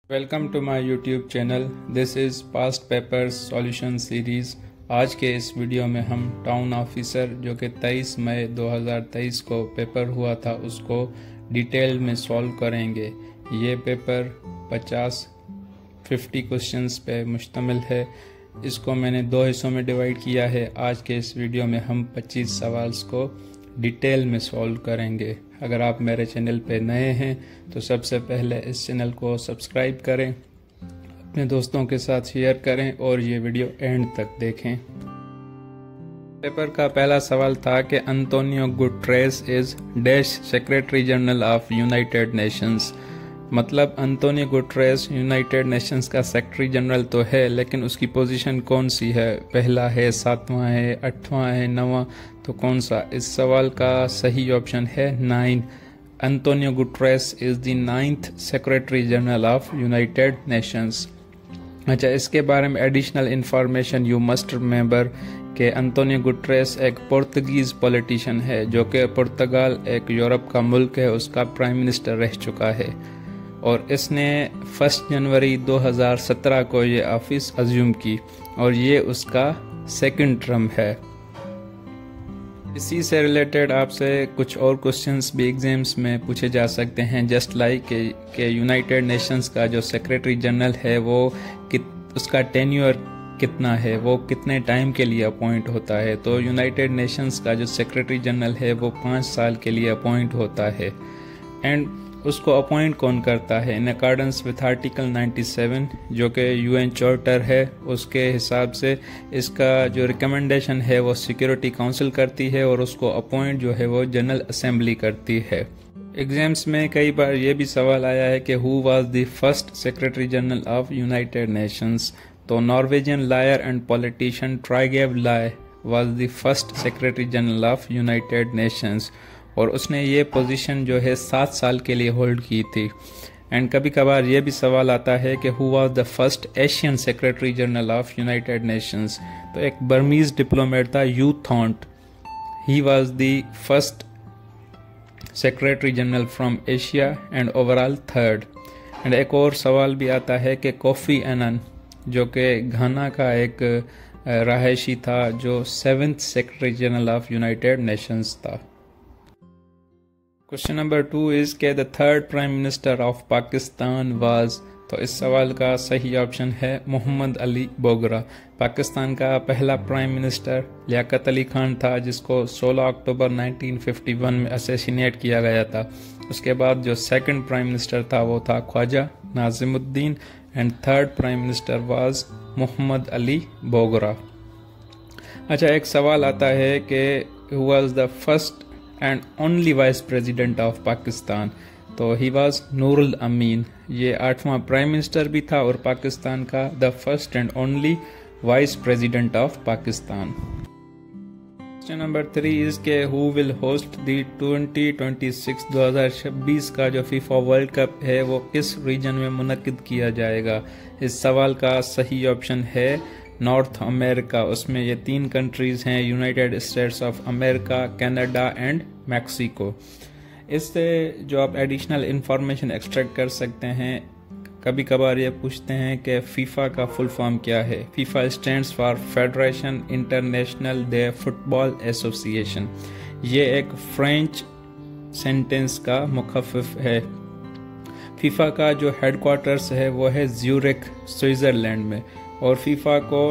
Welcome to my YouTube channel. This is past papers solution series. आज के इस video में हम टाउन ऑफिसर जो कि 23 मई 2023 को पेपर हुआ था उसको डिटेल में सॉल्व करेंगे। ये पेपर 50 क्वेश्चंस पे मुश्तमिल है। इसको मैंने दो हिस्सों में डिवाइड किया है। आज के इस वीडियो में हम 25 सवाल को डिटेल में सॉल्व करेंगे। अगर आप मेरे चैनल पे नए हैं तो सबसे पहले इस चैनल को सब्सक्राइब करें, अपने दोस्तों के साथ शेयर करें और ये वीडियो एंड तक देखें। पेपर का पहला सवाल था कि Antonio Guterres is dash secretary general of United Nations. मतलब अंतोनियो गुटरेस यूनाइटेड नेशंस का सेक्रेटरी जनरल तो है, लेकिन उसकी पोजीशन कौन सी है? पहला है, सातवां है, आठवां है, नवां, तो कौन सा? इस सवाल का सही ऑप्शन है 9। Antonio Guterres is the 9th secretary general of United Nations. अच्छा, इसके बारे में additional information you must remember कि अंतोनियो गुटरेस एक पुर्तगीज पॉलिटिशियन है जो कि पुर्तगाल एक यूरोप का मुल्क है, उसका प्राइम मिनिस्टर रह चुका है और इसने 1 जनवरी 2017 को ये ऑफिस अज्यूम की और ये उसका सेकंड टर्म है। इसी से रिलेटेड आपसे कुछ और क्वेश्चंस भी एग्जाम्स में पूछे जा सकते हैं, जस्ट लाइक के यूनाइटेड नेशंस का जो सेक्रेटरी जनरल है वो उसका टेन्योर कितना है, वो कितने टाइम के लिए अपॉइंट होता है। तो यूनाइटेड नेशंस का जो सेक्रेटरी जनरल है वो 5 साल के लिए अपॉइंट होता है। एंड उसको अपॉइंट कौन करता है? इन अकॉर्डेंस विथ आर्टिकल 97 जो कि यूएन चार्टर है, उसके हिसाब से इसका जो रिकमेंडेशन है वो सिक्योरिटी काउंसिल करती है और उसको अपॉइंट जो है वो जनरल असेंबली करती है। एग्जाम्स में कई बार ये भी सवाल आया है कि who was the first secretary general of United Nations. तो Norwegian lawyer and politician Trygve Lie was the first secretary general of United Nations और उसने ये पोजीशन जो है 7 साल के लिए होल्ड की थी। एंड कभी कभार ये भी सवाल आता है कि who was the first Asian secretary general of United Nations. तो एक बर्मीज डिप्लोमेट था U Thant, he was the first secretary general from Asia and overall 3rd। And एक और सवाल भी आता है कि कोफी एनन जो कि घाना का एक रहायशी था जो 7th secretary general of United Nations था। क्वेश्चन नंबर 2 इज के the 3rd prime minister of Pakistan was. तो इस सवाल का सही ऑप्शन है मोहम्मद अली बोगरा। पाकिस्तान का पहला प्राइम मिनिस्टर लियाकत अली खान था जिसको 16 अक्टूबर 1951 में असैसिनेट किया गया था। उसके बाद जो सेकंड प्राइम मिनिस्टर था वो था Khwaja Nazimuddin and 3rd prime minister was Mohammad Ali Bogra. अच्छा, एक सवाल आता है कि who was the first and only vice president of Pakistan. तो ही वाज नूरुल अमीन। ये 8वां प्राइम मिनिस्टर भी था और पाकिस्तान का the first and only vice president of Pakistan. Question number 3 is के हु विल होस्ट द 2026 का जो फीफा वर्ल्ड कप है वो किस रीजन में मुनक्किद किया जाएगा? इस सवाल का सही ऑप्शन है नॉर्थ अमेरिका। उसमें ये 3 कंट्रीज हैं, United States of America, Canada and Mexico. इससे जो आप एडिशनल इंफॉर्मेशन एक्सट्रैक्ट कर सकते हैं, कभी कभार ये पूछते हैं कि फीफा का फुल फॉर्म क्या है। FIFA stands for Federation International de Football Association. ये एक फ्रेंच सेंटेंस का मुखफ़िफ है। फीफा का जो हेडक्वार्टर्स है वो है ज्यूरिख, स्विट्जरलैंड में और फीफा को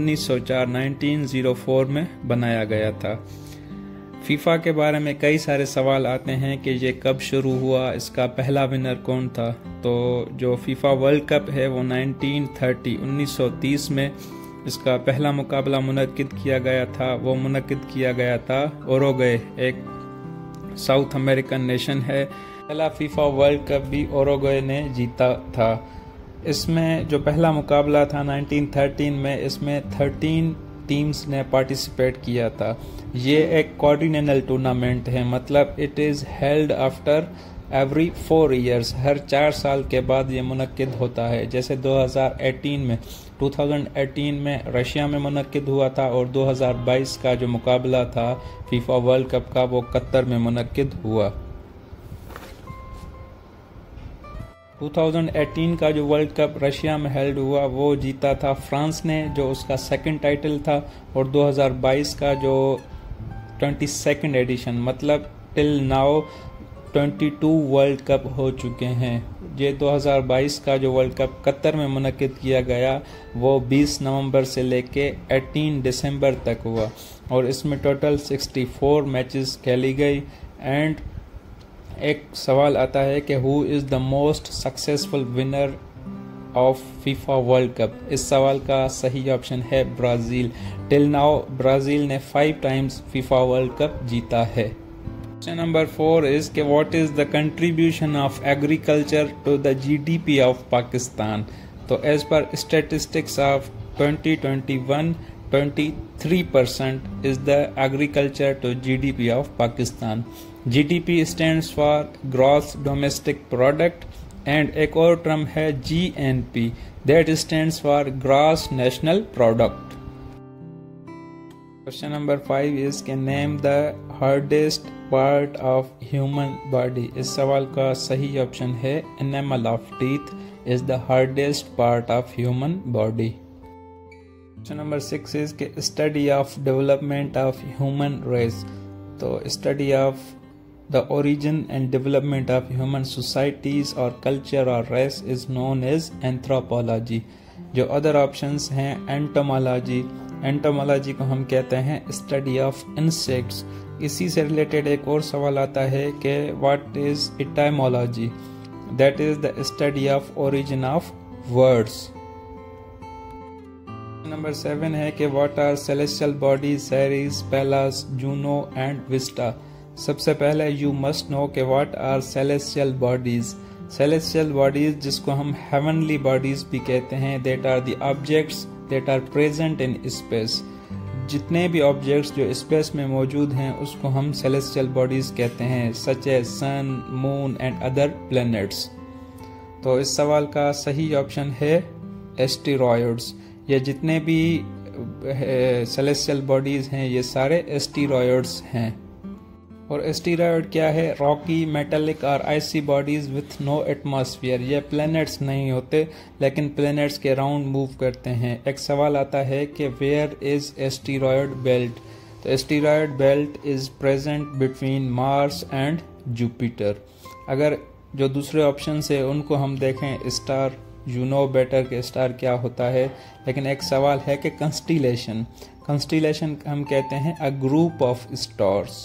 1904 में बनाया गया था। फीफा के बारे में कई सारे सवाल आते हैं कि ये कब शुरू हुआ, इसका पहला विनर कौन था। तो जो फीफा वर्ल्ड कप है वो 1930 में इसका पहला मुकाबला मुनक्किद किया गया था। वो मुनक्किद किया गया था उरुग्वे, एक साउथ अमेरिकन नेशन है। पहला फीफा वर्ल्ड कप भी उरुग्वे ने जीता था। इसमें जो पहला मुकाबला था 1913 में, इसमें 13 टीम्स ने पार्टिसिपेट किया था। ये एक कॉर्डिनेशनल टूर्नामेंट है, मतलब it is held after every 4 years. हर 4 साल के बाद ये मुनक्किद होता है। जैसे 2018 में रशिया में मुनक्किद हुआ था और 2022 का जो मुकाबला था फीफा वर्ल्ड कप का वो कतर में मुनक्किद हुआ। 2018 का जो वर्ल्ड कप रशिया में हेल्ड हुआ वो जीता था फ्रांस ने, जो उसका सेकंड टाइटल था। और 2022 का जो 22nd एडिशन, मतलब टिल नाउ 22 वर्ल्ड कप हो चुके हैं। ये 2022 का जो वर्ल्ड कप कतर में मुनक्किद किया गया वो 20 नवंबर से लेके 18 दिसंबर तक हुआ और इसमें टोटल 64 मैचेस खेली गई। एंड एक सवाल आता है कि who is the most successful winner of FIFA World Cup. इस सवाल का सही ऑप्शन है ब्राज़ील। टिल नाउ ब्राज़ील ने 5 टाइम्स फीफा वर्ल्ड कप जीता है। Question number 4 is कि what is the contribution of agriculture to the GDP of Pakistan? तो as per statistics of 2021, 23% is the agriculture to GDP of Pakistan. GDP stands for Gross Domestic Product and एक और term है GNP, that stands for Gross National Product. Question number 5 is कि name the hardest part of human body. इस सवाल का सही option है enamel of teeth is the hardest part of human body. Question number 6 is कि study of development of human race. तो study of the origin and development of human societies or culture or race is known as anthropology. जो other options हैं entomology. Entomology को हम कहते हैं study of insects. इसी से रिलेटेड एक और सवाल आता है कि what is etymology, that is the study of origin of words. Number 7 है कि what are celestial bodies, Ceres, Pallas, Juno and Vesta. सबसे पहले यू मस्ट नो कि what are celestial bodies. Celestial bodies जिसको हम हेवनली बॉडीज भी कहते हैं, that are the objects that are present in space. जितने भी ऑब्जेक्ट्स जो स्पेस में मौजूद हैं उसको हम celestial bodies कहते हैं, such as sun, moon and other planets. तो इस सवाल का सही ऑप्शन है एस्टेरॉयड्स। ये जितने भी celestial bodies हैं ये सारे एस्टेरॉयड्स हैं। और एस्टेरॉयड क्या है? रॉकी, मेटेलिक और icy bodies with no atmosphere. ये प्लैनेट्स नहीं होते लेकिन प्लैनेट्स के राउंड मूव करते हैं। एक सवाल आता है कि वेयर इज एस्टेरॉयड बेल्ट। तो asteroid belt is present between Mars and Jupiter. अगर जो दूसरे ऑप्शन है उनको हम देखें, स्टार, यू नो बेटर के स्टार क्या होता है, लेकिन एक सवाल है कि कंस्टिलेशन। कंस्टिलेशन हम कहते हैं a group of stars.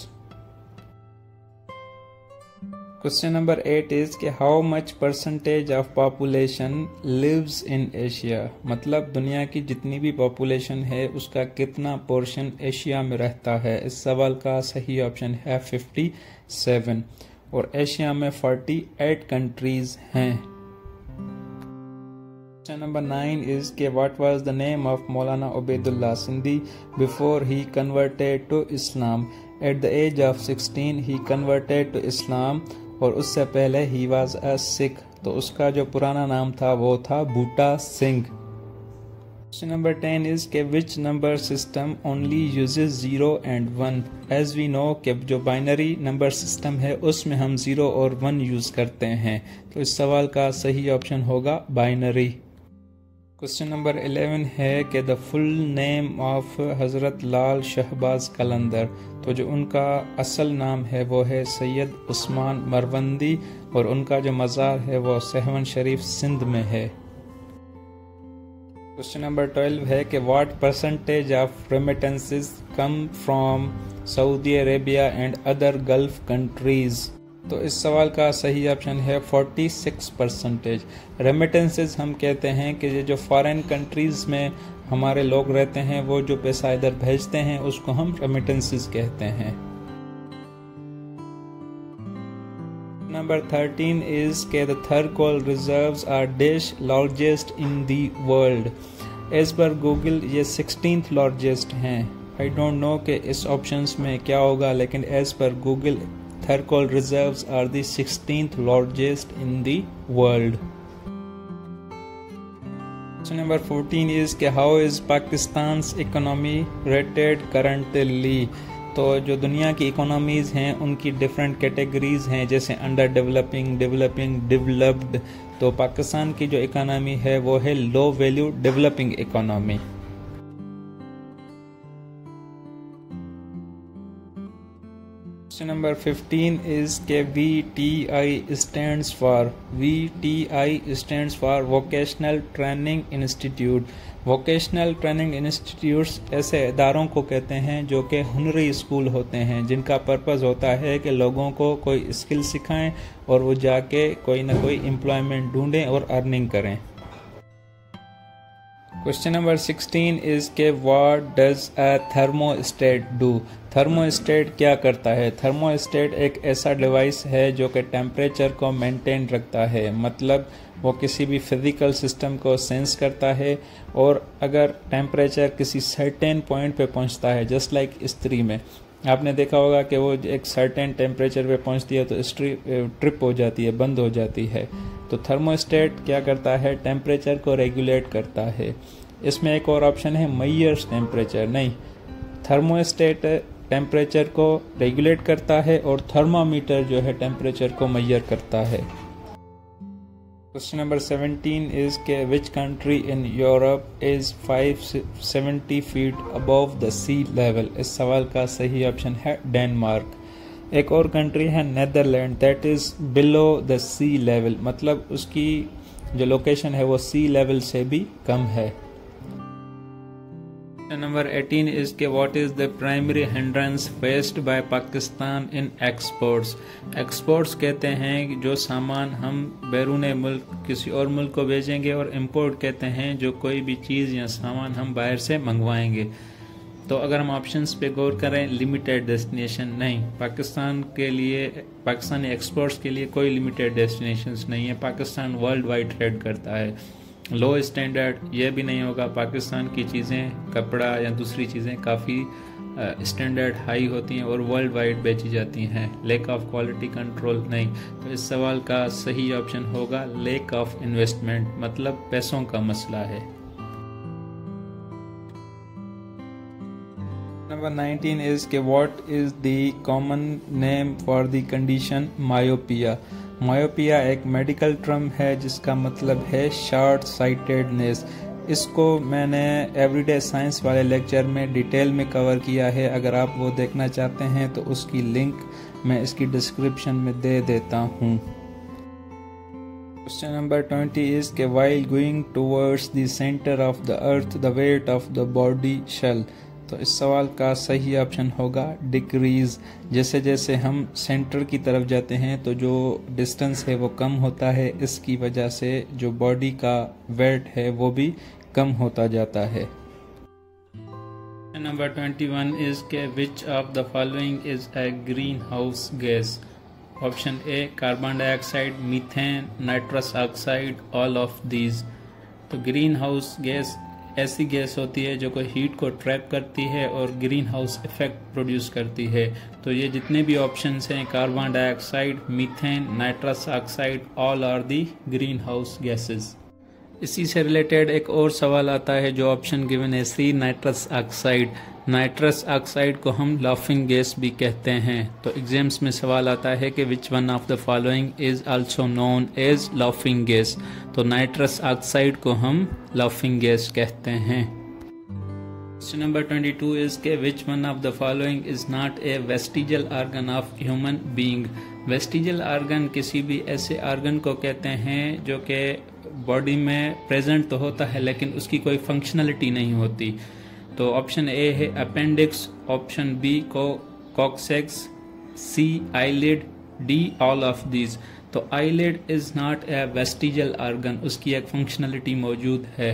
Question number 8 is कि how much percentage of population lives in Asia. मतलब दुनिया की जितनी भी पॉपुलेशन है उसका कितना पोर्शन एशिया में रहता है। इस सवाल का सही ऑप्शन है 57 और एशिया में 48 कंट्रीज हैं। क्वेश्चन नंबर 9 इज के what was the name of Maulana Ubaidullah Sindhi before he converted to Islam. At the age of 16 he converted to Islam और उससे पहले ही वाज अ सिख। तो उसका जो पुराना नाम था वो था Buta Singh. Question number 10 is के which number system only uses 0 and 1। As we know कि जो बाइनरी नंबर सिस्टम है उसमें हम 0 और 1 यूज करते हैं। तो इस सवाल का सही ऑप्शन होगा बाइनरी। क्वेश्चन नंबर 11 है कि द फुल नेम ऑफ हज़रत लाल शहबाज कलंदर। तो जो उनका असल नाम है वो है सैयद उस्मान मरवंदी और उनका जो मज़ार है वो सहवन शरीफ सिंध में है। क्वेश्चन नंबर 12 है कि what percentage of remittances come from Saudi Arabia and other Gulf countries. तो इस सवाल का सही ऑप्शन है 46%। रेमिटेंसेस हम कहते हैं कि ये जो फॉरेन कंट्रीज में हमारे लोग रहते हैं वो जो पैसा इधर भेजते हैं उसको हम रेमिटेंसेस कहते हैं। नंबर 13 इज के the Thar coal reserves are dash largest in the world. As per Google ये 16th लार्जेस्ट हैं। आई डोंट नो कि इस ऑप्शंस में क्या होगा, लेकिन as per Google Thirkol reserves are the 16th largest in the world. Question number 14 is कि how is Pakistan's economy rated currently। तो जो दुनिया की इकोनॉमीज़ हैं उनकी डिफरेंट कैटेगरीज हैं, जैसे अंडर डेवलपिंग, डेवलपिंग, डेवलप्ड। तो पाकिस्तान की जो इकोनॉमी है वो है low value developing economy. Question number 15 is के VTI stands for Vocational Training Institute। Vocational training institutes ऐसे इदारों को कहते हैं जो कि हुनरी स्कूल होते हैं, जिनका पर्पस होता है कि लोगों को कोई स्किल सिखाएं और वो जाके कोई ना कोई एम्प्लॉयमेंट ढूंढें और अर्निंग करें। क्वेश्चन नंबर 16 इज के what does a thermostat do. Thermostat क्या करता है? थर्मोस्टेट एक ऐसा डिवाइस है जो कि टेम्परेचर को मेंटेन रखता है, मतलब वो किसी भी फिजिकल सिस्टम को सेंस करता है और अगर टेम्परेचर किसी सर्टेन पॉइंट पे पहुंचता है, जस्ट लाइक इस्त्री में आपने देखा होगा कि वो एक सर्टेन टेम्परेचर पे पहुंचती है तो इस्त्री ट्रिप हो जाती है, बंद हो जाती है। तो थर्मोस्टेट क्या करता है? टेम्परेचर को रेगुलेट करता है। इसमें एक और ऑप्शन है मेजर्स टेम्परेचर, नहीं, थर्मोस्टेट टेम्परेचर को रेगुलेट करता है और थर्मामीटर जो है टेम्परेचर को मेजर करता है। क्वेश्चन नंबर 17 इज के which country in Europe is 570 feet above the sea level. इस सवाल का सही ऑप्शन है डेनमार्क। एक और कंट्री है Netherland, that is below the sea level, मतलब उसकी जो लोकेशन है वो सी लेवल से भी कम है। नंबर 18 इज के what is the primary hindrance faced by Pakistan in exports. Exports कहते हैं कि जो सामान हम बैरून मुल्क किसी और मुल्क को भेजेंगे, और इम्पोर्ट कहते हैं जो कोई भी चीज़ या सामान हम बाहर से मंगवाएंगे। तो अगर हम ऑप्शंस पे गौर करें, लिमिटेड डेस्टिनेशन नहीं, पाकिस्तान के लिए, पाकिस्तानी एक्सपोर्ट्स के लिए कोई लिमिटेड डेस्टिनेशंस नहीं है। पाकिस्तान वर्ल्ड वाइड ट्रेड करता है। लो स्टैंडर्ड ये भी नहीं होगा, पाकिस्तान की चीज़ें, कपड़ा या दूसरी चीज़ें काफ़ी स्टैंडर्ड हाई होती हैं और वर्ल्ड वाइड बेची जाती हैं। लैक ऑफ क्वालिटी कंट्रोल नहीं। तो इस सवाल का सही ऑप्शन होगा लैक ऑफ इन्वेस्टमेंट, मतलब पैसों का मसला है। नंबर 19 इज के what is the common name for the condition myopia. Myopia एक मेडिकल टर्म है जिसका मतलब है शॉर्ट साइटेडनेस। इसको मैंने एवरीडे साइंस वाले लेक्चर में डिटेल में कवर किया है, अगर आप वो देखना चाहते हैं तो उसकी लिंक मैं इसकी डिस्क्रिप्शन में दे देता हूँ। क्वेश्चन नंबर 20 इज के while going towards the centre of the earth the weight of the body shall. तो इस सवाल का सही ऑप्शन होगा डिक्रीज। जैसे जैसे हम सेंटर की तरफ जाते हैं तो जो डिस्टेंस है वो कम होता है, इसकी वजह से जो बॉडी का वेट है वो भी कम होता जाता है। नंबर 21 इज के which of the following is a green house gas. Option A carbon dioxide, methane, nitrous oxide, all of these. तो ग्रीन हाउस गैस ऐसी गैस होती है जो कोई हीट को ट्रैप करती है और ग्रीन हाउस इफेक्ट प्रोड्यूस करती है। तो ये जितने भी ऑप्शंस हैं, carbon dioxide, methane, nitrous oxide, all are the green house gases. इसी से रिलेटेड एक और सवाल आता है जो ऑप्शन गिवन है C, nitrous oxide. Nitrous oxide को हम लाफिंग गैस भी कहते हैं। तो एग्जाम्स में सवाल आता है कि which one of the following is also known as laughing gas. तो नाइट्रस ऑक्साइड को हम लाफिंग गैस कहते हैं। क्वेश्चन नंबर 22 इज के which one of the following is not a vestigial organ of human being. Vestigial organ किसी भी ऐसे organ को कहते हैं जो कि बॉडी में प्रेजेंट तो होता है लेकिन उसकी कोई फंक्शनलिटी नहीं होती। तो ऑप्शन ए है अपेंडिक्स, ऑप्शन बी को coccyx, C eyelid, D all of these. तो eyelid is not a vestigial organ, उसकी एक फंक्शनलिटी मौजूद है।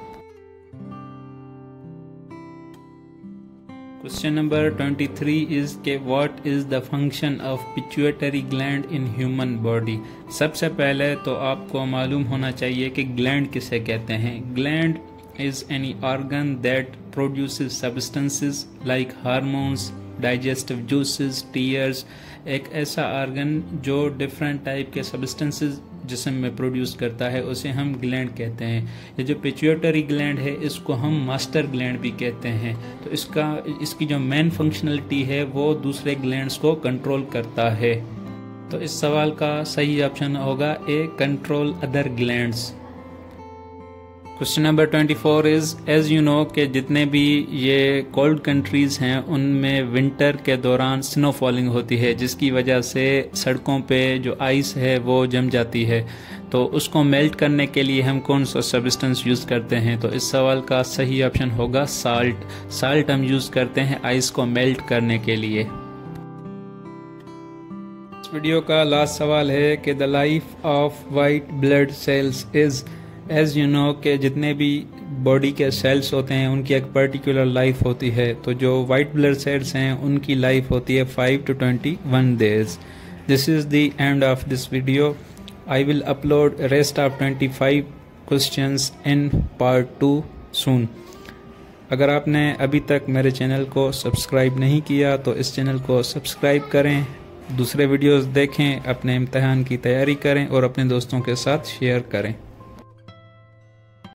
क्वेश्चन नंबर 23 इज के what is the function of pituitary gland in human body. सबसे पहले तो आपको मालूम होना चाहिए कि ग्लैंड किसे कहते हैं। Gland is any organ that produces substances like hormones, digestive juices, tears। एक ऐसा ऑर्गन जो डिफरेंट टाइप के सब्सटेंसेस जिस्म में प्रोड्यूस करता है उसे हम ग्लैंड कहते हैं। ये जो पिट्यूटरी ग्लैंड है इसको हम मास्टर ग्लैंड भी कहते हैं। तो इसकी जो मेन फंक्शनलिटी है वो दूसरे ग्लैंड्स को कंट्रोल करता है। तो इस सवाल का सही ऑप्शन होगा A, control other glands. Question number 24 is as you know कि जितने भी ये कोल्ड कंट्रीज़ हैं उनमें विंटर के दौरान स्नो फॉलिंग होती है, जिसकी वजह से सड़कों पे जो आइस है वो जम जाती है। तो उसको मेल्ट करने के लिए हम कौन सा सब्सटेंस यूज़ करते हैं? तो इस सवाल का सही ऑप्शन होगा साल्ट। साल्ट हम यूज़ करते हैं आइस को मेल्ट करने के लिए। इस वीडियो का लास्ट सवाल है कि the life of white blood cells is, as you know कि जितने भी बॉडी के सेल्स होते हैं उनकी एक पर्टिकुलर लाइफ होती है। तो जो वाइट ब्लड सेल्स हैं उनकी लाइफ होती है 5 to 21 days। This is the end of this video. I will upload rest of 25 questions in part 2 soon. अगर आपने अभी तक मेरे चैनल को सब्सक्राइब नहीं किया तो इस चैनल को सब्सक्राइब करें, दूसरे वीडियोस देखें, अपने इम्तिहान की तैयारी करें और अपने दोस्तों के साथ शेयर करें।